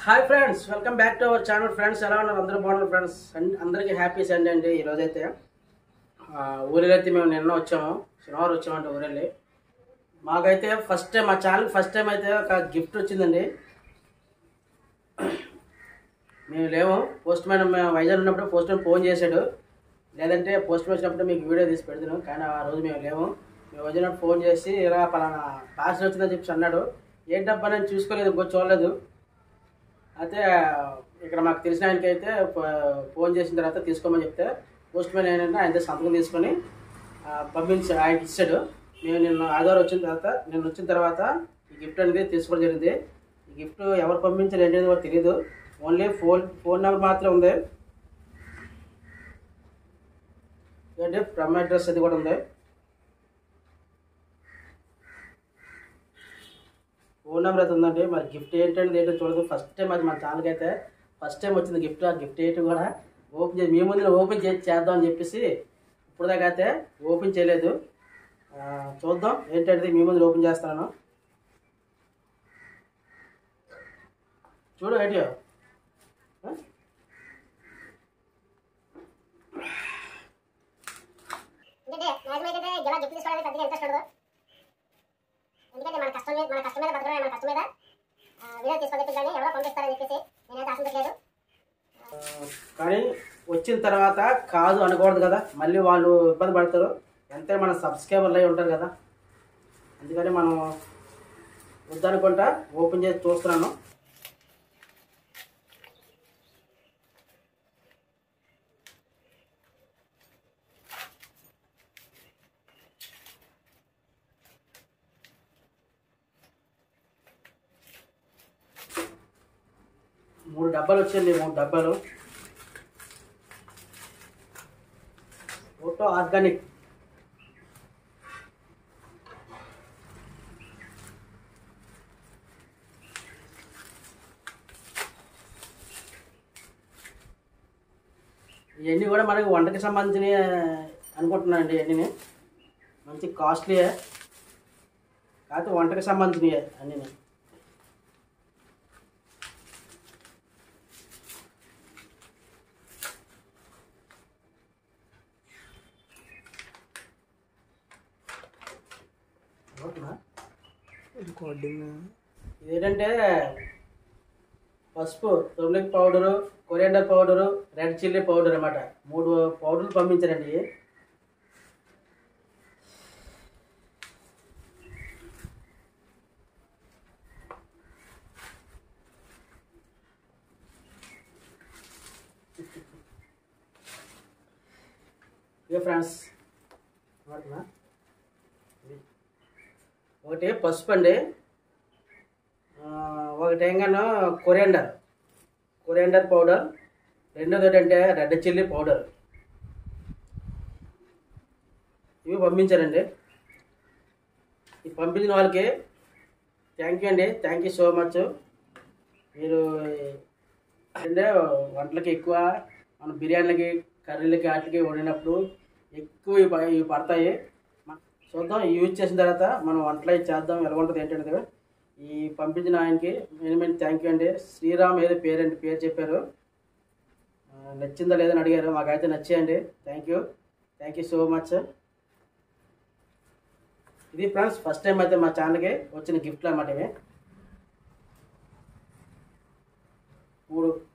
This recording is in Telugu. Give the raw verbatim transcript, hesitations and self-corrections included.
Hi friends, welcome back to our channel. Friends ఎలా ఉన్నారు? అందరూ బాగున్నారు ఫ్రెండ్స్. అందరికీ హ్యాపీ సండే అండి. ఈరోజైతే ఊరిలో అయితే మేము నిన్న వచ్చాము, శనివారం వచ్చామంటే ఊరెళ్ళి. మాకైతే ఫస్ట్ టైం మా ఛానల్ ఫస్ట్ టైం అయితే ఒక గిఫ్ట్ వచ్చిందండి. మేము లేము, పోస్ట్ మ్యాన్ మేము వైజాగ్ ఉన్నప్పుడు పోస్ట్ మ్యాన్ ఫోన్ చేశాడు, లేదంటే పోస్ట్ మ్యాన్ వచ్చినప్పుడు మీకు వీడియో తీసి పెడతాను. కానీ ఆ రోజు మేము లేము. మేము వచ్చినప్పుడు ఫోన్ చేసి ఇలా పలానా పార్సల్ వచ్చిందని చెప్పి అన్నాడు. ఏంటబ్బా నేను చూసుకోలేదు, ఇంకో చూడలేదు. అయితే ఇక్కడ మాకు తెలిసిన ఆయనకి అయితే ఫోన్ చేసిన తర్వాత తీసుకోమని చెప్తే పోస్ట్ మ్యాన్ ఏంటంటే ఆయన సంతకం తీసుకొని పంపించి ఆయనకి ఇచ్చాడు. మేము నిన్న ఆదివారం వచ్చిన తర్వాత నిన్న వచ్చిన తర్వాత ఈ గిఫ్ట్ అనేది తీసుకోవడం జరిగింది. ఈ గిఫ్ట్ ఎవరు పంపించారు ఏంటనేది కూడా తెలియదు. ఓన్లీ ఫోన్ ఫోన్ నెంబర్ మాత్రం ఉంది, అంటే ఫ్రమ్ అడ్రస్ అది కూడా ఉంది. ఫోన్ నెంబర్ అయితే ఉందండి. మరి గిఫ్ట్ ఏంటంటే ఏంటో చూడదు. ఫస్ట్ టైం అది మన ఛానల్కి అయితే ఫస్ట్ టైం వచ్చింది గిఫ్ట్. ఆ గిఫ్ట్ ఏంటి కూడా ఓపెన్ చేసి మీ ముందు ఓపెన్ చేసి చేద్దాం అని చెప్పేసి ఇప్పుడు దాకా అయితే ఓపెన్ చేయలేదు. చూద్దాం ఏంటంటే మీ ముందు ఓపెన్ చేస్తాను. చూడు ఏంటి ఎందుకంటే మన కష్టం మీద మన కష్టం మీద బతకడమే మన కష్టం మీద వీడియో తీసుకోలేదు కానీ ఎవరో పంపిస్తారని చెప్పేసి నేనైతే ఆశించలేదు. కానీ వచ్చిన తర్వాత కాదు అనకూడదు కదా, మళ్ళీ వాళ్ళు ఇబ్బంది పడతారు. ఎంతే మన సబ్స్క్రైబర్లు అయి ఉంటారు కదా, అందుకని మనం వద్దనుకుంటా ఓపెన్ చేసి చూస్తున్నాను. మూడు డబ్బాలు వచ్చింది, మూడు డబ్బాలు ఫోటో ఆర్గానిక్. ఇవన్నీ కూడా మనకి వంటకి సంబంధించినవి అనుకుంటున్నాను అండి. ఇవన్నీ మంచి కాస్ట్లీయే, కాకపోతే వంటకి సంబంధించినవి అన్నీ. ఇదేంటంటే పసుపు, turmeric powder, coriander powder, red chilli powder అన్నమాట. మూడు పౌడర్లు పంపించారండి. ఇక ఫ్రెండ్స్ ఒకటి పసుపు అండి, ఒకటి ఏంగానో కొరియాండర్ కొరియాండర్ పౌడర్, రెండోది ఏంటంటే రెడ్ చిల్లీ పౌడర్. ఇవి పంపించారండి. ఈ పంపించిన వాళ్ళకి థ్యాంక్ యూ అండి, థ్యాంక్ యూ సో మచ్. మీరు అంటే వంటలకి ఎక్కువ మన బిర్యానీలకి కర్రీలకి వాటికి వండినప్పుడు ఎక్కువ ఇవి పడతాయి. చూద్దాం యూజ్ చేసిన తర్వాత మనం వంటలు చేద్దాం ఎలా ఉంటుంది ఏంటంటే. ఈ పంపించిన ఆయనకి మెయిన్ మెయిన్ థ్యాంక్ యూ అండి. శ్రీరామ్ ఏదో పేరండి, పేరు చెప్పారు. నచ్చిందా లేదని అడిగారు, మాకైతే నచ్చేయండి. Thank you thank you so much. ఇది ఫ్రెండ్స్ ఫస్ట్ టైం అయితే మా ఛానల్కి వచ్చిన గిఫ్ట్లు అన్నమాట. ఇవి మూడు